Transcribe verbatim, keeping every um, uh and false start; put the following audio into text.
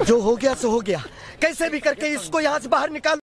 जो हो गया सो हो गया, कैसे भी करके इसको यहाँ से बाहर निकाल।